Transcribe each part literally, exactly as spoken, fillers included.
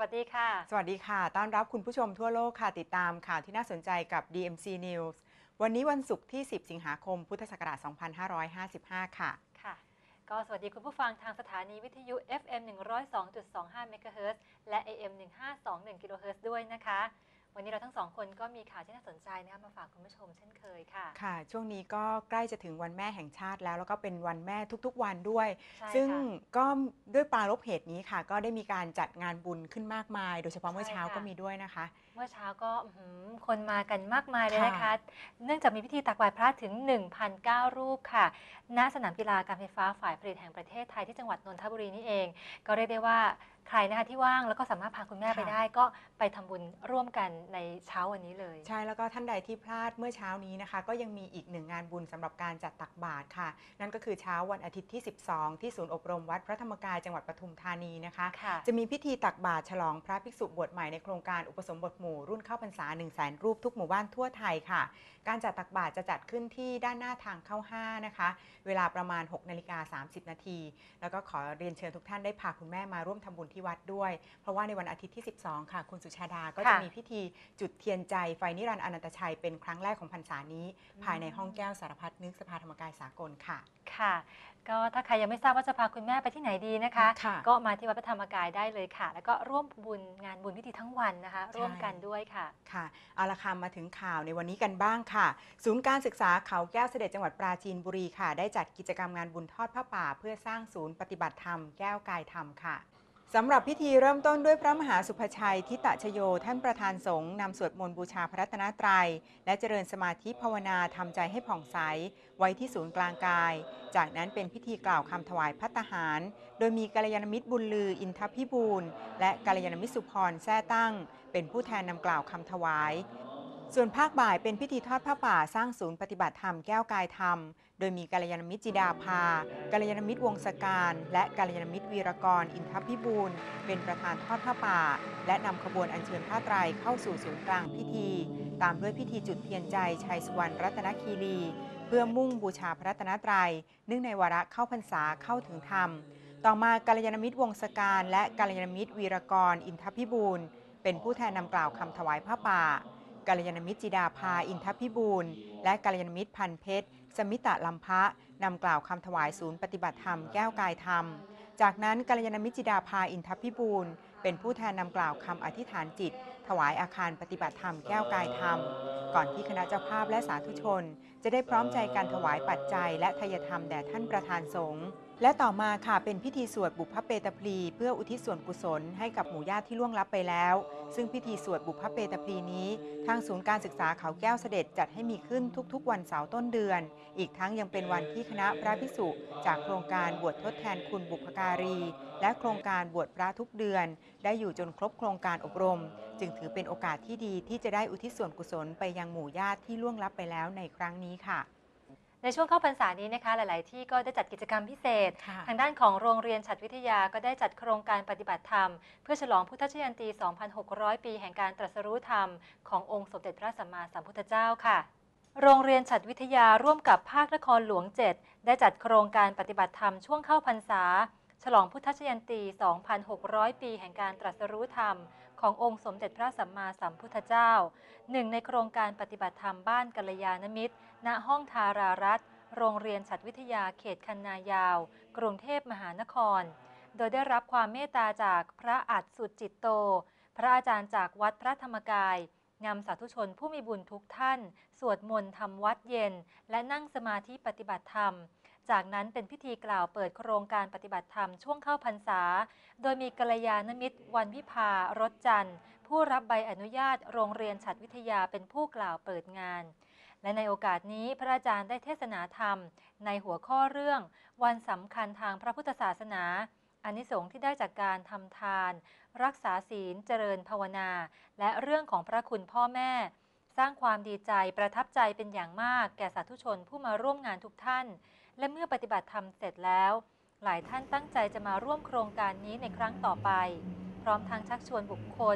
วัสดีค่ะสวัสดีค่ะต้อนรับคุณผู้ชมทั่วโลกค่ะติดตามข่าวที่น่าสนใจกับ ดี เอ็ม ซี News วันนี้วันศุกร์ที่ สิบ สิงหาคม พุทธศักราช สองพันห้าร้อยห้าสิบห้า ค่ะค่ะก็สวัสดีคุณผู้ฟังทางสถานีวิทยุ เอฟ เอ็ม หนึ่งร้อยสองจุดสองห้า เมกะเฮิรตซ์ และ เอ เอ็ม หนึ่งพันห้าร้อยยี่สิบเอ็ด กิโลเฮิรตซ์ ด้วยนะคะวันนี้เราทั้งสองคนก็มีข่าวที่น่าสนใจนะคะมาฝากคุณผู้ชมเช่นเคยค่ะค่ะช่วงนี้ก็ใกล้จะถึงวันแม่แห่งชาติแล้วแล้วก็เป็นวันแม่ทุกๆวันด้วยใช่ซึ่งค่ะก็ด้วยปรารภเหตุนี้ค่ะก็ได้มีการจัดงานบุญขึ้นมากมายโดยเฉพาะเมื่อใช่เช้าก็ค่ะมีด้วยนะคะเมื่อเช้าก็คนมากันมากมายเลยค่ะนะคะเนื่องจากมีพิธีตักบาตรพระถึง หนึ่งพันเก้า รูปค่ะณสนามกีฬาการไฟฟ้าฝ่ายผลิตแห่งประเทศไทยที่จังหวัดนนทบุรีนี่เองก็เรียกได้ว่าใครนะคะที่ว่างแล้วก็สามารถพาคุณแม่ไปได้ก็ไปทำบุญร่วมกันในเช้าวันนี้เลยใช่แล้วก็ท่านใดที่พลาดเมื่อเช้านี้นะคะก็ยังมีอีกหนึ่งงานบุญสำหรับการจัดตักบาตรค่ะนั่นก็คือเช้าวันอาทิตย์ที่ สิบสอง ที่ศูนย์อบรมวัดพระธรรมกายจังหวัดปทุมธานีนะคะค่ะจะมีพิธีตักบาตรฉลองพระภิกษุบวชใหม่ในโครงการอุปสมบทหมู่รุ่นเข้าพรรษา หนึ่งแสน รูปทุกหมู่บ้านทั่วไทยค่ะการจัดตักบาตรจะจัดขึ้นที่ด้านหน้าทางเข้าห้านะคะเวลาประมาณ หกนาฬิกาสามสิบ นาทีแล้วก็ขอเรียนเชิญทุกท่านได้พาคุณแม่มาร่วมทำบุญที่วัดด้วยเพราะว่าในวันอาทิตย์ที่ สิบสอง ค่ะคุณสุชาดาก็จะมีพิธีจุดเทียนใจไฟนิรันดร์อนันตชัยเป็นครั้งแรกของพรรษานี้ภายในห้องแก้วสารพัดนึกสภาธรรมกายสากลค่ะค่ะก็ถ้าใครยังไม่ทราบว่าจะพาคุณแม่ไปที่ไหนดีนะคะค่ะก็มาที่วัดพระธรรมกายได้เลยค่ะแล้วก็ร่วมบุญงานบุญพิธีทั้งวันนะคะร่วมกันด้วยค่ะค่ะเอาละค่ะมาถึงข่าวในวันนี้กันบ้างค่ะศูนย์การศึกษาเขาแก้วเสด็จจังหวัดปราจีนบุรีค่ะได้จัดกิจกรรมงานบุญทอดผ้าป่าเพื่อสร้างศูนย์ปฏิบัติธรรมแก้วกายธรรมค่ะสำหรับพิธีเริ่มต้นด้วยพระมหาสุภชัยทิตชโยท่านประธานสงฆ์นำสวดมนต์บูชาพระรัตนตรัยและเจริญสมาธิภาวนาทำใจให้ผ่องใสไว้ที่ศูนย์กลางกายจากนั้นเป็นพิธีกล่าวคำถวายภัตตาหารโดยมีกัลยาณมิตรบุญลืออินทพิบูลและกัลยาณมิตรสุพรแท้ตั้งเป็นผู้แทนนำกล่าวคำถวายส่วนภาคบ่ายเป็นพิธีทอดผ้าป่าสร้างศูนย์ปฏิบัติธรรมแก้วกายธรรมโดยมีกัลยาณมิตรจิดาภากัลยาณมิตรวงศการและกัลยาณมิตรวีรกรอินทพิบูลเป็นประธานทอดผ้าป่าและนำขบวนอัญเชิญผ้าไตรเข้าสู่ศูนย์กลางพิธีตามด้วยพิธีจุดเทียนใจชัยสุวรรณรัตนคีรีเพื่อมุ่งบูชาพระรัตนตรัยเนื่องในวาระเข้าพรรษาเข้าถึงธรรมต่อมากัลยาณมิตรวงศการและกัลยาณมิตรวีรกรอินทพิบูลเป็นผู้แทนนำกล่าวคำถวายผ้าป่ากัลยาณมิตรจิดาภาอินทพิบูลและกัลยาณมิตรพันเพชรสมิตะลำพะนำกล่าวคำถวายศูนย์ปฏิบัติธรรมแก้วกายธรรมจากนั้นกัลยาณมิตรจิดาภาอินทพิบูลเป็นผู้แทนนำกล่าวคำอธิษฐานจิตถวายอาคารปฏิบัติธรรมแก้วกายธรรมก่อนที่คณะเจ้าภาพและสาธุชนจะได้พร้อมใจการถวายปัจจัยและทายธรรมแด่ท่านประธานสงฆ์และต่อมาค่ะเป็นพิธีสวดบุพเพตพลีเพื่ออุทิศส่วนกุศลให้กับหมู่ญาติที่ล่วงลับไปแล้วซึ่งพิธีสวดบุพเพตพลีนี้ทางศูนย์การศึกษาเขาแก้วเสด็จจัดให้มีขึ้นทุกๆวันเสาร์ต้นเดือนอีกทั้งยังเป็นวันที่คณะพระภิกษุจากโครงการบวชทดแทนคุณบุพการีและโครงการบวชพระทุกเดือนได้อยู่จนครบโครงการอบรมจึงถือเป็นโอกาสที่ดีที่จะได้อุทิศส่วนกุศลไปยังหมู่ญาติที่ล่วงลับไปแล้วในครั้งนี้ค่ะในช่วงเข้าพรรษานี้นะคะหลายๆที่ก็ได้จัดกิจกรรมพิเศษทางด้านของโรงเรียนฉัตรวิทยาก็ได้จัดโครงการปฏิบัติธรรมเพื่อฉลองพุทธชยันตี สองพันหกร้อย ปีแห่งการตรัสรู้ธรรมขององค์สมเด็จพระสัมมาสัมพุทธเจ้าค่ะโรงเรียนฉัตรวิทยาร่วมกับภาคนครหลวง เจ็ด ได้จัดโครงการปฏิบัติธรรมช่วงเข้าพรรษาฉลองพุทธชยันตี สองพันหกร้อย ปีแห่งการตรัสรู้ธรรมขององค์สมเด็จพระสัมมาสัมพุทธเจ้าหนึ่งในโครงการปฏิบัติธรรมบ้านกัลยาณมิตรณห้องทารารัตน์โรงเรียนฉัตรวิทยาเขตคันนายาวกรุงเทพมหานครโดยได้รับความเมตตาจากพระอัฏฐสุจิตโตพระอาจารย์จากวัดพระธรรมกายนำสาธุชนผู้มีบุญทุกท่านสวดมนต์ทำวัดเย็นและนั่งสมาธิปฏิบัติธรรมจากนั้นเป็นพิธีกล่าวเปิดโครงการปฏิบัติธรรมช่วงเข้าพรรษาโดยมีกัลยาณมิตรวันวิภารถจันทร์ผู้รับใบอนุญาตโรงเรียนฉัตรวิทยาเป็นผู้กล่าวเปิดงานและในโอกาสนี้พระอาจารย์ได้เทศนาธรรมในหัวข้อเรื่องวันสำคัญทางพระพุทธศาสนาอานิสงส์ที่ได้จากการทำทานรักษาศีลเจริญภาวนาและเรื่องของพระคุณพ่อแม่สร้างความดีใจประทับใจเป็นอย่างมากแก่สาธุชนผู้มาร่วมงานทุกท่านและเมื่อปฏิบัติธรรมเสร็จแล้วหลายท่านตั้งใจจะมาร่วมโครงการนี้ในครั้งต่อไปพร้อมทั้งชักชวนบุคคล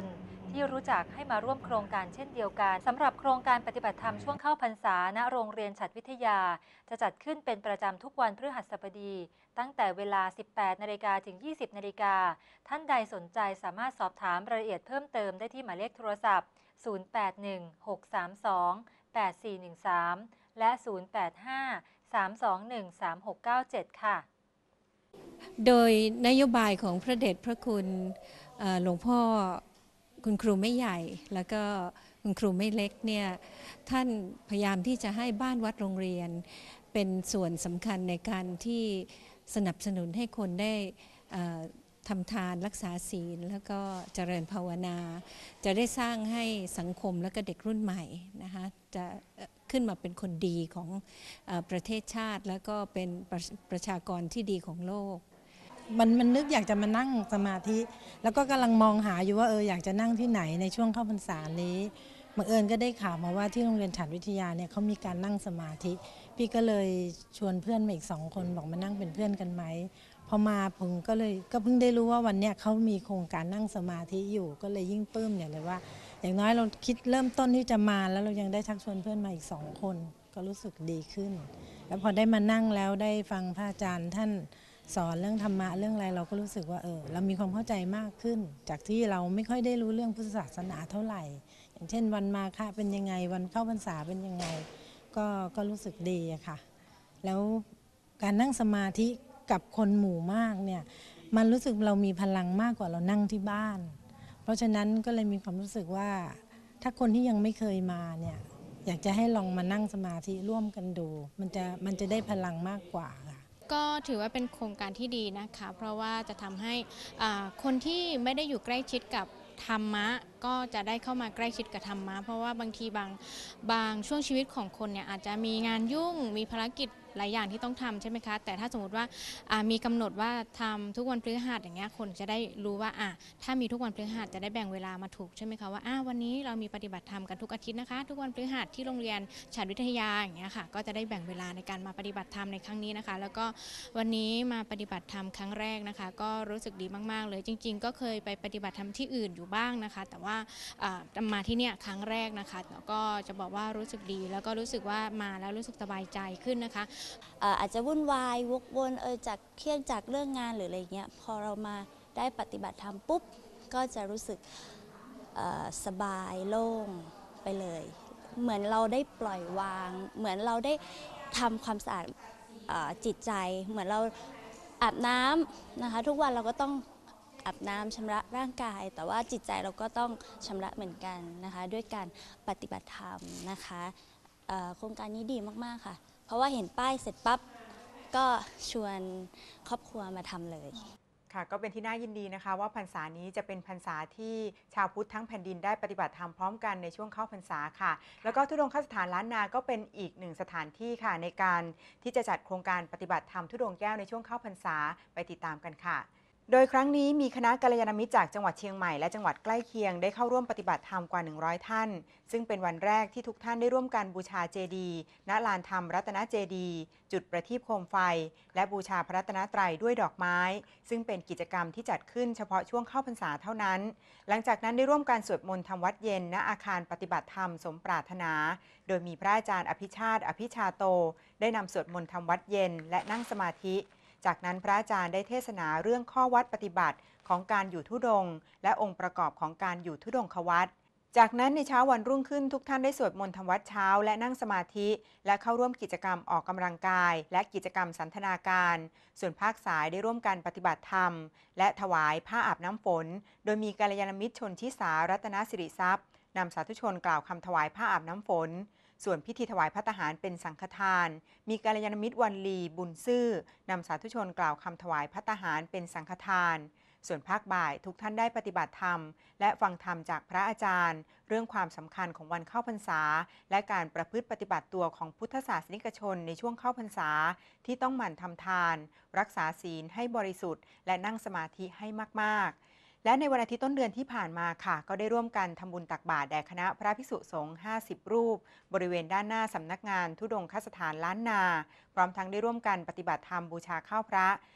ที่รู้จักให้มาร่วมโครงการเช่นเดียวกันสำหรับโครงการปฏิบัติธรรมช่วงเข้าพรรษาณโรงเรียนฉัตรวิทยาจะจัดขึ้นเป็นประจำทุกวันพฤหัสบดีตั้งแต่เวลา สิบแปดนาฬิกา ถึง ยี่สิบนาฬิกาท่านใดสนใจสามารถสอบถามรายละเอียดเพิ่มเติมได้ที่หมายเลขโทรศัพท์ ศูนย์ แปด หนึ่ง หก สาม สอง แปด สี่ หนึ่ง สาม และ ศูนย์ แปด ห้า สาม สอง หนึ่ง สาม หก เก้า เจ็ด ค่ะโดยนโยบายของพระเดชพระคุณหลวงพ่อคุณครูไม่ใหญ่แล้วก็คุณครูไม่เล็กเนี่ยท่านพยายามที่จะให้บ้านวัดโรงเรียนเป็นส่วนสำคัญในการที่สนับสนุนให้คนได้ทำทานรักษาศีลแล้วก็เจริญภาวนาจะได้สร้างให้สังคมและก็เด็กรุ่นใหม่นะคะจะขึ้นมาเป็นคนดีของประเทศชาติแล้วก็เป็นประประชากรที่ดีของโลกมันมันนึกอยากจะมานั่งสมาธิแล้วก็กำลังมองหาอยู่ว่าเอออยากจะนั่งที่ไหนในช่วงเข้าพรรษานี้บังเอิญก็ได้ข่าวมาว่าที่โรงเรียนฉัตรวิทยาเนี่ยเขามีการนั่งสมาธิพี่ก็เลยชวนเพื่อนมาอีกสองคนบอกมานั่งเป็นเพื่อนกันไหมพอมาผมก็เลยก็เพิ่งได้รู้ว่าวันนี้เขามีโครงการนั่งสมาธิอยู่ก็เลยยิ่งปลื้มอย่างเลยว่าอย่างน้อยเราคิดเริ่มต้นที่จะมาแล้วเรายังได้ชักชวนเพื่อนมาอีกสองคนก็รู้สึกดีขึ้นแล้วพอได้มานั่งแล้วได้ฟังพระอาจารย์ท่านสอนเรื่องธรรมะเรื่องอะไรเราก็รู้สึกว่าเออเรามีความเข้าใจมากขึ้นจากที่เราไม่ค่อยได้รู้เรื่องพุทธศาสนาเท่าไหร่อย่างเช่นวันมาฆะเป็นยังไงวันเข้าพรรษาเป็นยังไงก็ก็รู้สึกดีอะค่ะแล้วการนั่งสมาธิกับคนหมู่มากเนี่ยมันรู้สึกเรามีพลังมากกว่าเรานั่งที่บ้านเพราะฉะนั้นก็เลยมีความรู้สึกว่าถ้าคนที่ยังไม่เคยมาเนี่ยอยากจะให้ลองมานั่งสมาธิร่วมกันดูมันจะมันจะได้พลังมากกว่าค่ะก็ถือว่าเป็นโครงการที่ดีนะคะเพราะว่าจะทำให้คนที่ไม่ได้อยู่ใกล้ชิดกับธรรมะก็จะได้เข้ามาใกล้ชิดกับธรรมะเพราะว่าบางทีบางบางช่วงชีวิตของคนเนี่ยอาจจะมีงานยุ่งมีภารกิจหลายอย่างที่ต้องทำใช่ไหมคะแต่ถ้าสมมติว่ามีกำหนดว่าทำทุกวันพฤหัสอย่างเงี้ยคนจะได้รู้ว่าอ่ะถ้ามีทุกวันพฤหัสจะได้แบ่งเวลามาถูกใช่ไหมคะว่าอ่ะวันนี้เรามีปฏิบัติธรรมกันทุกอาทิตย์นะคะทุกวันพฤหัสที่โรงเรียนฉัตรวิทยาอย่างเงี้ยค่ะก็จะได้แบ่งเวลาในการมาปฏิบัติธรรมในครั้งนี้นะคะแล้วก็วันนี้มาปฏิบัติธรรมครั้งแรกนะคะก็รู้สึกดีมากๆเลยจริงๆก็เคยไปปฏิบัติธรรมที่อื่นอยู่บ้างนะคะแต่ว่ามาที่เนี่ยครั้งแรกนะคะแล้วก็จะบอกว่ารู้สึกดีแล้วก็รู้สึกว่ามาแล้วรู้สึกสบายใจขึ้นนะคะอาจจะวุ่นวายวกวนเออจากเครียดจากเรื่องงานหรืออะไรเงี้ยพอเรามาได้ปฏิบัติธรรมปุ๊บก็จะรู้สึกสบายโล่งไปเลยเหมือนเราได้ปล่อยวางเหมือนเราได้ทำความสะอาดจิตใจเหมือนเราอาบน้ำนะคะทุกวันเราก็ต้องอาบน้ำชำระร่างกายแต่ว่าจิตใจเราก็ต้องชำระเหมือนกันนะคะด้วยการปฏิบัติธรรมนะคะโครงการนี้ดีมากๆค่ะเพราะว่าเห็นป้ายเสร็จปั๊บก็ชวนครอบครัวมาทำเลยค่ะก็เป็นที่น่ายินดีนะคะว่าพรรษานี้จะเป็นพรรษาที่ชาวพุทธทั้งแผ่นดินได้ปฏิบัติธรรมพร้อมกันในช่วงเข้าพรรษาค่ะแล้วก็ธุดงคสถานล้านนาก็เป็นอีกหนึ่งสถานที่ค่ะในการที่จะจัดโครงการปฏิบัติธรรมธุดงแก้วในช่วงเข้าพรรษาไปติดตามกันค่ะโดยครั้งนี้มีคณะกัลยาณมิตรจากจังหวัดเชียงใหม่และจังหวัดใกล้เคียงได้เข้าร่วมปฏิบัติธรรมกว่าหนึ่งร้อยท่านซึ่งเป็นวันแรกที่ทุกท่านได้ร่วมกันบูชาเจดีย์ณลานธรรมรัตนเจดีย์จุดประทีปโคมไฟและบูชาพระรัตนตรัยด้วยดอกไม้ซึ่งเป็นกิจกรรมที่จัดขึ้นเฉพาะช่วงเข้าพรรษาเท่านั้นหลังจากนั้นได้ร่วมการสวดมนต์ทำวัดเย็นณอาคารปฏิบัติธรรมสมปรารถนาโดยมีพระอาจารย์อภิชาติอภิชาโตได้นำสวดมนต์ทำวัดเย็นและนั่งสมาธิจากนั้นพระอาจารย์ได้เทศนาเรื่องข้อวัดปฏิบัติของการอยู่ธุดงค์และองค์ประกอบของการอยู่ธุดงควัตรจากนั้นในเช้าวันรุ่งขึ้นทุกท่านได้สวดมนต์ทำวัดเช้าและนั่งสมาธิและเข้าร่วมกิจกรรมออกกำลังกายและกิจกรรมสันทนาการส่วนภาคสายได้ร่วมกันปฏิบัติธรรมและถวายผ้าอาบน้ำฝนโดยมีกัลยาณมิตรชนทิสารัตนสิริทรัพย์นำสาธุชนกล่าวคำถวายผ้าอาบน้ำฝนส่วนพิธีถวายภัตตาหารเป็นสังฆทานมีกัลยาณมิตรวันลีบุญซื่อนำสาธุชนกล่าวคำถวายภัตตาหารเป็นสังฆทานส่วนภาคบ่ายทุกท่านได้ปฏิบัติธรรมและฟังธรรมจากพระอาจารย์เรื่องความสำคัญของวันเข้าพรรษาและการประพฤติปฏิบัติตัวของพุทธศาสนิกชนในช่วงเข้าพรรษาที่ต้องหมั่นทำทานรักษาศีลให้บริสุทธิ์และนั่งสมาธิให้มากๆและในวันอาทิตย์ต้นเดือนที่ผ่านมาค่ะก็ได้ร่วมกันทำบุญตักบาตรแด่คณะพระภิกษุสงฆ์ห้าสิบรูปบริเวณด้านหน้าสำนักงานธุดงคสถานล้านนาพร้อมทั้งได้ร่วมกันปฏิบัติธรรมบูชาข้าวพระ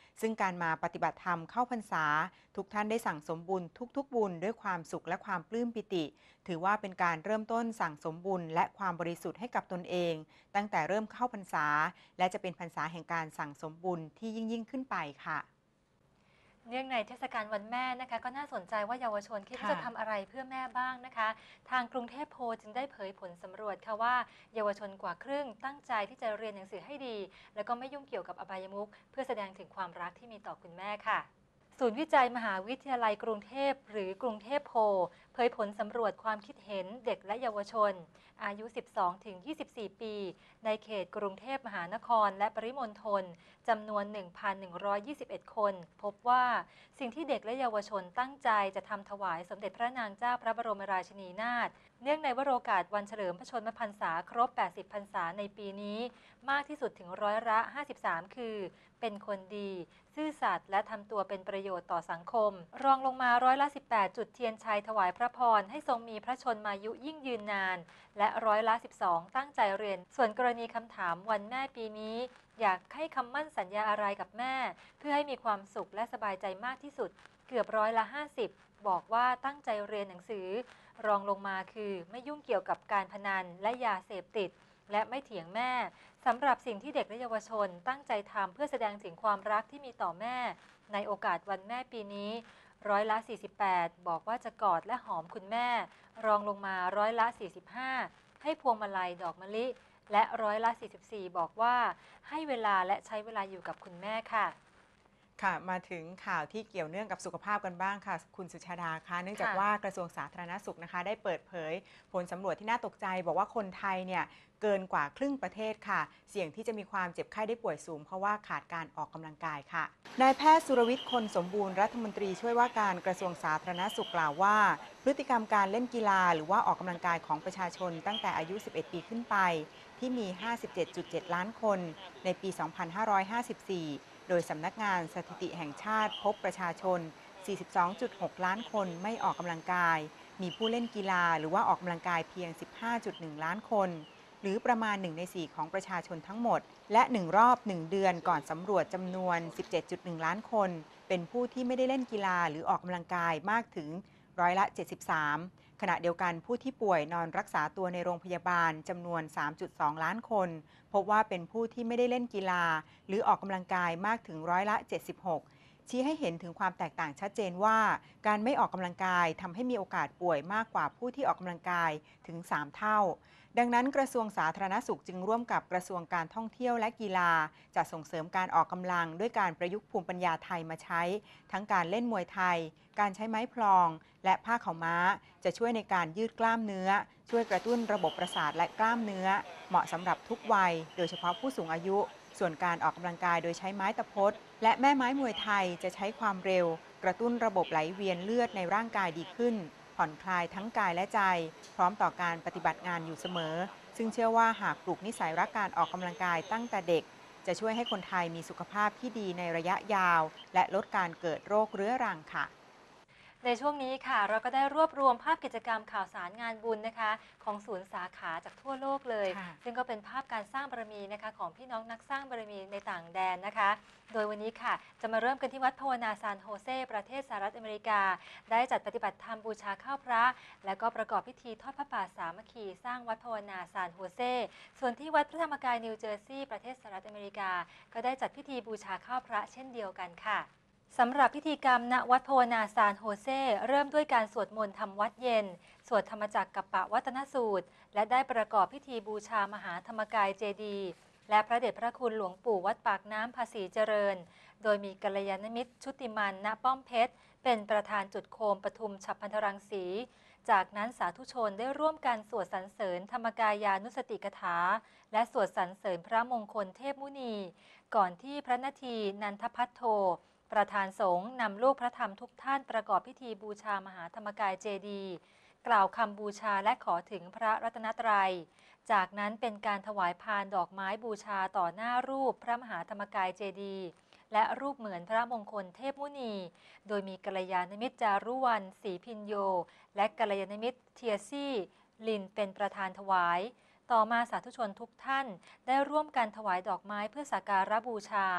ซึ่งการมาปฏิบัติธรรมเข้าพรรษาทุกท่านได้สั่งสมบุญทุกๆบุญด้วยความสุขและความปลื้มปิติถือว่าเป็นการเริ่มต้นสั่งสมบุญและความบริสุทธิ์ให้กับตนเองตั้งแต่เริ่มเข้าพรรษาและจะเป็นพรรษาแห่งการสั่งสมบุญที่ยิ่งยิ่งขึ้นไปค่ะเนื่องในเทศกาลวันแม่นะคะก็น่าสนใจว่าเยาวชนคิดว่าจะทำอะไรเพื่อแม่บ้างนะคะทางกรุงเทพโพลจึงได้เผยผลสำรวจค่ะว่าเยาวชนกว่าครึ่งตั้งใจที่จะเรียนหนังสือให้ดีแล้วก็ไม่ยุ่งเกี่ยวกับอบายมุขเพื่อแสดงถึงความรักที่มีต่อคุณแม่ค่ะศูนย์วิจัยมหาวิทยาลัยกรุงเทพหรือกรุงเทพโพลเผยผลสำรวจความคิดเห็นเด็กและเยาวชนอายุ สิบสองถึงยี่สิบสี่ ปีในเขตกรุงเทพมหานครและปริมณฑลจำนวน หนึ่งพันหนึ่งร้อยยี่สิบเอ็ด คนพบว่าสิ่งที่เด็กและเยาวชนตั้งใจจะทำถวายสมเด็จพระนางเจ้าพระบรมราชินีนาถเนื่องในวโรกาสวันเฉลิมพระชนมพรรษาครบ แปดสิบ พรรษาในปีนี้มากที่สุดถึงร้อยละ ห้าสิบสาม คือเป็นคนดีซื่อสัตย์และทำตัวเป็นประโยชน์ต่อสังคมรองลงมาร้อยละ สิบแปด จุดเทียนชัยถวายพระพรให้ทรงมีพระชนมายุยิ่งยืนนานและร้อยละ สิบสอง ตั้งใจเรียนส่วนกรณีคำถามวันแม่ปีนี้อยากให้คำมั่นสัญญาอะไรกับแม่เพื่อให้มีความสุขและสบายใจมากที่สุดเกือบร้อยละ ห้าสิบ บอกว่าตั้งใจเรียนหนังสือรองลงมาคือไม่ยุ่งเกี่ยวกับการพนันและยาเสพติดและไม่เถียงแม่สำหรับสิ่งที่เด็กและเยาวชนตั้งใจทำเพื่อแสดงถึงความรักที่มีต่อแม่ในโอกาสวันแม่ปีนี้ร้อยละ สี่สิบแปด บอกว่าจะกอดและหอมคุณแม่รองลงมาร้อยละ สี่สิบห้า ให้พวงมาลัยดอกมะลิและร้อยละ สี่สิบสี่ บอกว่าให้เวลาและใช้เวลาอยู่กับคุณแม่ค่ะค่ะมาถึงข่าวที่เกี่ยวเนื่องกับสุขภาพกันบ้างค่ะคุณสุชาดาคะเนื่องจากว่ากระทรวงสาธารณสุขนะคะได้เปิดเผยผลสำรวจที่น่าตกใจบอกว่าคนไทยเนี่ยเกินกว่าครึ่งประเทศค่ะเสี่ยงที่จะมีความเจ็บไข้ได้ป่วยสูงเพราะว่าขาดการออกกำลังกายค่ะนายแพทย์สุรวิทย์คนสมบูรณ์รัฐมนตรีช่วยว่าการกระทรวงสาธารณสุขกล่าวว่าพฤติกรรมการเล่นกีฬาหรือว่าออกกำลังกายของประชาชนตั้งแต่อายุสิบเอ็ดปีขึ้นไปที่มี ห้าสิบเจ็ดจุดเจ็ด ล้านคนในปี สองพันห้าร้อยห้าสิบสี่โดยสำนักงานสถิติแห่งชาติพบประชาชน สี่สิบสองจุดหก ล้านคนไม่ออกกำลังกายมีผู้เล่นกีฬาหรือว่าออกกำลังกายเพียง สิบห้าจุดหนึ่ง ล้านคนหรือประมาณหนึ่งในสี่ของประชาชนทั้งหมดและหนึ่งรอบหนึ่งเดือนก่อนสำรวจจำนวน สิบเจ็ดจุดหนึ่ง ล้านคนเป็นผู้ที่ไม่ได้เล่นกีฬาหรือออกกำลังกายมากถึงร้อยละ เจ็ดสิบสาม ขณะเดียวกันผู้ที่ป่วยนอนรักษาตัวในโรงพยาบาลจำนวน สามจุดสอง ล้านคนพบว่าเป็นผู้ที่ไม่ได้เล่นกีฬาหรือออกกำลังกายมากถึงร้อยละ เจ็ดสิบหก ชี้ให้เห็นถึงความแตกต่างชัดเจนว่าการไม่ออกกำลังกายทำให้มีโอกาสป่วยมากกว่าผู้ที่ออกกำลังกายถึงสามเท่าดังนั้นกระทรวงสาธารณสุขจึงร่วมกับกระทรวงการท่องเที่ยวและกีฬาจะส่งเสริมการออกกำลังด้วยการประยุกต์ภูมิปัญญาไทยมาใช้ทั้งการเล่นมวยไทยการใช้ไม้พลองและผ้าขาวม้าจะช่วยในการยืดกล้ามเนื้อช่วยกระตุ้นระบบประสาทและกล้ามเนื้อเหมาะสำหรับทุกวัยโดยเฉพาะผู้สูงอายุส่วนการออกกำลังกายโดยใช้ไม้ตะพดและแม่ไม้มวยไทยจะใช้ความเร็วกระตุ้นระบบไหลเวียนเลือดในร่างกายดีขึ้นผ่อนคลายทั้งกายและใจพร้อมต่อการปฏิบัติงานอยู่เสมอซึ่งเชื่อว่าหากปลูกนิสัยรักการออกกำลังกายตั้งแต่เด็กจะช่วยให้คนไทยมีสุขภาพที่ดีในระยะยาวและลดการเกิดโรคเรื้อรังค่ะในช่วงนี้ค่ะเราก็ได้รวบรวมภาพกิจกรรมข่าวสารงานบุญนะคะของศูนย์สาขาจากทั่วโลกเลยซึ่งก็เป็นภาพการสร้างบารมีนะคะของพี่น้องนักสร้างบารมีในต่างแดนนะคะโดยวันนี้ค่ะจะมาเริ่มกันที่วัดภาวนาซานโฮเซประเทศสหรัฐอเมริกาได้จัดปฏิบัติธรรมบูชาข้าวพระและก็ประกอบพิธีทอดพระป่าสามัคคีสร้างวัดภาวนาซานโฮเซส่วนที่วัดพระธรรมกายนิวเจอร์ซีย์ประเทศสหรัฐอเมริกาก็ได้จัดพิธีบูชาข้าวพระเช่นเดียวกันค่ะสำหรับพิธีกรรมณวัดภาวนาซานโฮเซเริ่มด้วยการสวดมนต์ทำวัดเย็นสวดธรรมจักรกัปปะวัตนสูตรและได้ประกอบพิธีบูชามหาธรรมกายเจดีย์และพระเดชพระคุณหลวงปู่วัดปากน้ำภาษีเจริญโดยมีกัลยาณมิตรชุติมันณป้อมเพชรเป็นประธานจุดโคมปทุมฉับพันธรังสีจากนั้นสาธุชนได้ร่วมกันสวดสรรเสริญธรรมกายานุสติกถาและสวดสรรเสริญพระมงคลเทพมุนีก่อนที่พระนาทีนันทพัทโทประธานสงฆ์นำลูกพระธรรมทุกท่านประกอบพิธีบูชามหาธรรมกายเจดีย์กล่าวคำบูชาและขอถึงพระรัตนตรัยจากนั้นเป็นการถวายพานดอกไม้บูชาต่อหน้ารูปพระมหาธรรมกายเจดีย์และรูปเหมือนพระมงคลเทพมุนีโดยมีกัลยาณมิตรจารุวรรณศรีพินโยและกัลยาณมิตรเทียซี่ลินเป็นประธานถวายต่อมาสาธุชนทุกท่านได้ร่วมกันถวายดอกไม้เพื่อสักการะบูชา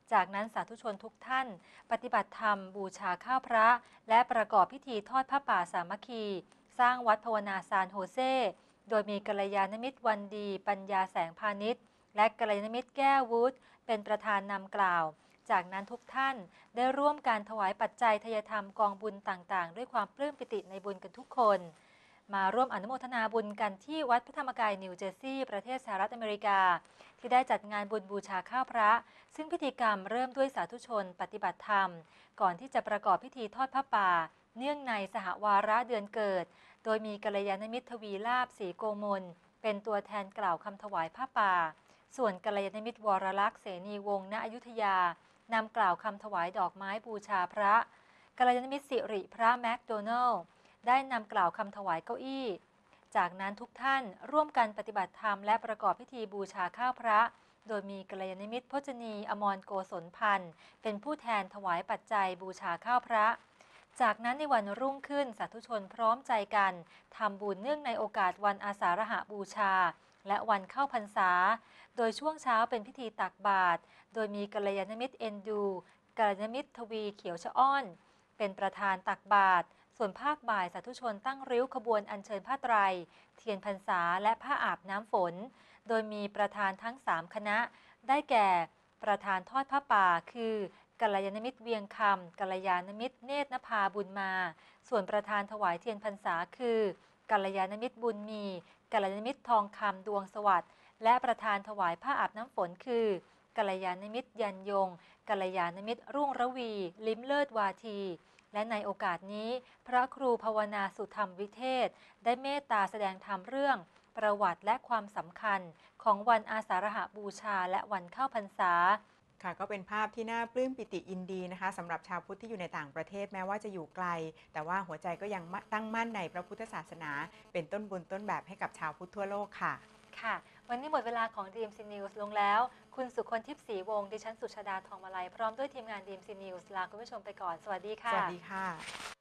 จากนั้นสาธุชนทุกท่านปฏิบัติธรรมบูชาข้าวพระและประกอบพิธีทอดผ้าป่าสามัคคีสร้างวัดภาวนาซานโฮเซโดยมีกัลยาณมิตรวันดีปัญญาแสงพาณิชย์และกัลยาณมิตรแก้ววุฒิเป็นประธานนำกล่าวจากนั้นทุกท่านได้ร่วมการถวายปัจจัยทายธรรมกองบุญต่างๆด้วยความปลื้มปิติในบุญกันทุกคนมาร่วมอนุโมทนาบุญกันที่วัดพระธรรมกายนิวเจอร์ซีย์ประเทศสหรัฐอเมริกาที่ได้จัดงานบุญบูชาข้าวพระซึ่งพิธีกรรมเริ่มด้วยสาธุชนปฏิบัติธรรมก่อนที่จะประกอบพิธีทอดผ้าป่าเนื่องในสหวาระเดือนเกิดโดยมีกัลยาณมิตรทวีลาภศรีโกมลเป็นตัวแทนกล่าวคำถวายผ้าป่าส่วนกัลยาณมิตรวรลักษณ์เสนีวงศ์ณอยุธยานำกล่าวคำถวายดอกไม้บูชาพระกัลยาณมิตรสิริพระแมคโดนัลด์ได้นำกล่าวคำถวายเก้าอี้จากนั้นทุกท่านร่วมกันปฏิบัติธรรมและประกอบพิธีบูชาข้าวพระโดยมีกัลยาณมิตรพจนีอมรโกศลพันธ์เป็นผู้แทนถวายปัจจัยบูชาข้าวพระจากนั้นในวันรุ่งขึ้นสาธุชนพร้อมใจกันทำบุญเนื่องในโอกาสวันอาสาฬหบูชาและวันเข้าพรรษาโดยช่วงเช้าเป็นพิธีตักบาตรโดยมีกัลยาณมิตรเอ็นดูกัลยาณมิตรทวีเขียวชะอ้อนเป็นประธานตักบาตรส่วนภาคบ่ายสาธุชนตั้งริ้วขบวนอัญเชิญผ้าไตรเทียนพรรษาและผ้าอาบน้ำฝนโดยมีประธานทั้งสามคณะได้แก่ประธานทอดผ้าป่าคือกัลยาณมิตรเวียงคำกัลยาณมิตรเนตรนภาบุญมาส่วนประธานถวายเทียนพรรษาคือกัลยาณมิตรบุญมีกัลยาณมิตรทองคำดวงสวัสดิ์และประธานถวายผ้าอาบน้ำฝนคือกัลยาณมิตรยันยงกัลยาณมิตรรุ่งระวีลิ้มเลิศวาทีและในโอกาสนี้พระครูภาวนาสุธรรมวิเทศได้เมตตาแสดงธรรมเรื่องประวัติและความสำคัญของวันอาสาฬหบูชาและวันเข้าพรรษาค่ะก็เป็นภาพที่น่าปลื้มปิติยินดีนะคะสำหรับชาวพุทธที่อยู่ในต่างประเทศแม้ว่าจะอยู่ไกลแต่ว่าหัวใจก็ยังตั้งมั่นในพระพุทธศาสนาเป็นต้นบุญต้นแบบให้กับชาวพุทธทั่วโลกค่ะค่ะวันนี้หมดเวลาของ ดี เอ็ม ซี News ลงแล้วคุณสุคนทิพย์ศรีวงศ์ดิฉันสุชาดาทองมาลัยพร้อมด้วยทีมงาน ดี เอ็ม ซี News ลาคุณผู้ชมไปก่อนสวัสดีค่ะสวัสดีค่ะ